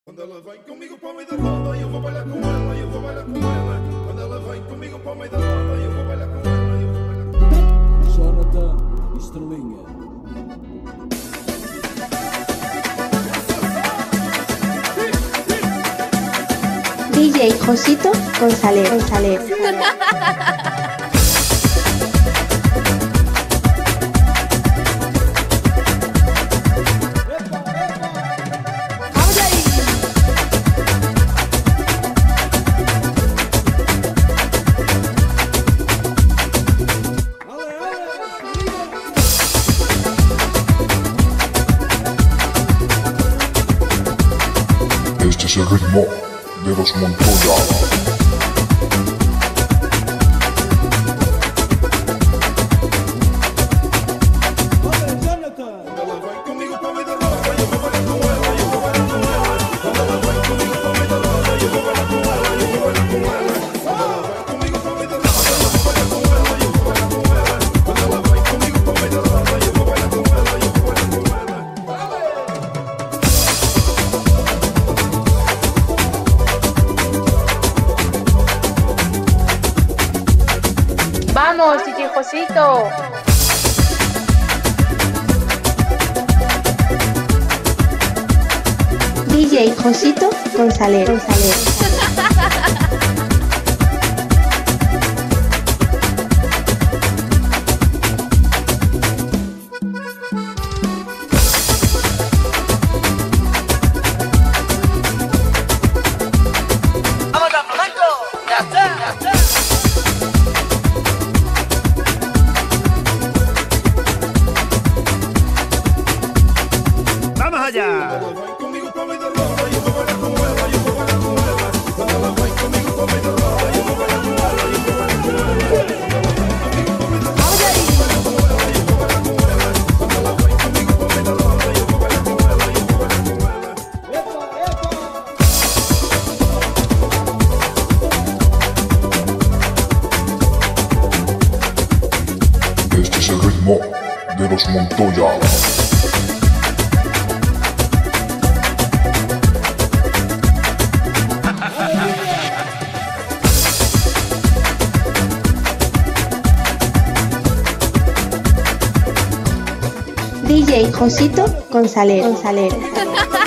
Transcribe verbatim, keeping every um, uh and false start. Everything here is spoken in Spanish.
Quando ela vem comigo para o meio da roda, eu vou bailar com ela, eu vou bailar com ela. Quando ela vem comigo para o meio da roda, eu vou bailar com ela, eu vou bailar com ela. Jonathan Estrelinha. D J Josito González. González. Este es el ritmo de los Montoya. Vamos, D J Josito. D J Josito González. González. ¡Vamos a flamenco! ¡Ya está! ¡Ya está! ¡Vamos allá! Este es el ritmo de los Montoya. D J Josito González. González.